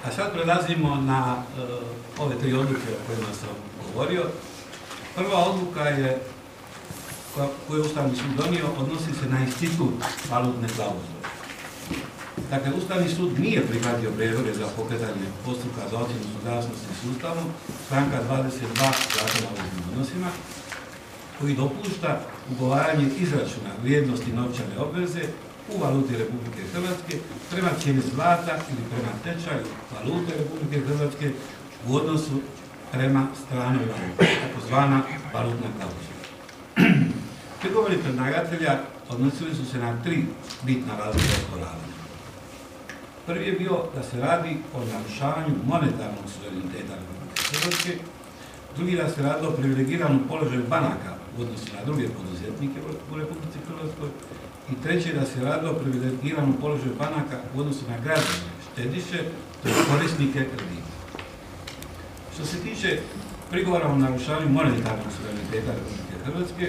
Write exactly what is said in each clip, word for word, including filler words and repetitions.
A sad prelazimo na uh, ove tri odluke o kojima sam govorio. Prva odluka je, koju je Ustavni sud donio, odnosi se na institut valutne klauzule. Dakle, Ustavni sud nije prihvatio prijedloge za pokretanje postupka za ocjenu suglasnosti s Ustavom, članka dvadeset dva Zakona o obveznim odnosima, koji dopušta ugovaranje izračuna vrijednosti novčane obveze u valuti Republike Hrvatske prema cijeni zlata ili prema tečaju valute Republike Hrvatske u odnosu prema stranoj valuti, takozvana valutna klauzula. Prigovori predlagatelja odnosili su se na tri bitna razloga osporavanja. Prvi je bio da se radi o narušavanju monetarnog suvereniteta Republike Hrvatske, drugi da se radi o privilegiranom položaju banaka u odnosu na druge poduzetnike u Republici Hrvatskoj i treće da se radi o privilegiranom položaju banaka u odnosu na građane, štediše, to je korisnike kredita. Što se tiče prigovora o narušavanju monetarnog suvereniteta Republike Hrvatske,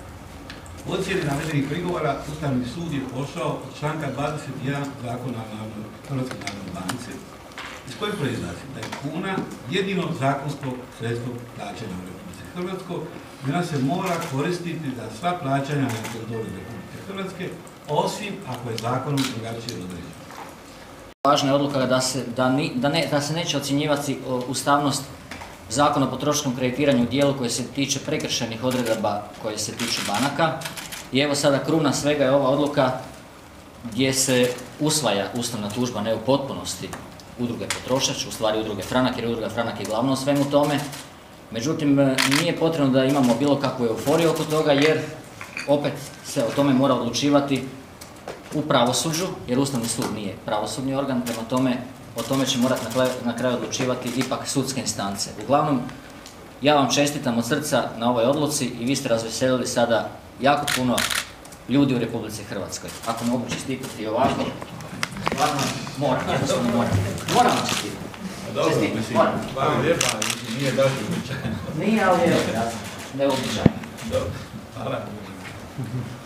u ocjeni navedenih prigovora Ustavni sud je pošao od članka dvadeset jedan Zakona o Hrvatskoj narodnoj banci, iz koje proizlazi da je kuna jedino zakonsko sredstvo plaćanja u Republici Hrvatskoj i ona se mora koristiti za sva plaćanja na teritoriju Republike Hrvatske, osim ako je zakonom drugačije određeno. Važna je odluka da se, da, ni, da, ne, da se neće ocjenjivati ustavnost Zakona o potrošačkom kreditiranju u dijelu koji se tiče prekršajnih odredaba koje se tiču banaka. I evo sada kruna svega je ova odluka gdje se usvaja ustavna tužba, ne u potpunosti, udruge Potrošač, u stvari udruge Franak, jer udruga Franak je glavna u svemu tome. Međutim, nije potrebno da imamo bilo kakvu euforiju oko toga, jer opet se o tome mora odlučivati u pravosuđu, jer Ustavni sud nije pravosudni organ, prema tome o tome će morati na kraju odlučivati ipak sudske instance. Uglavnom, ja vam čestitam od srca na ovoj odluci i vi ste razveselili sada jako puno ljudi u Republici Hrvatskoj. Ako mogu čestitati ovako, stvarno moram, jednostavno moram. Moram vam čestitati. Dobro, mislim, hvala lijepa, nije baš uobičajeno. Nije, ali je neuobičajeno. Dobro, hvala.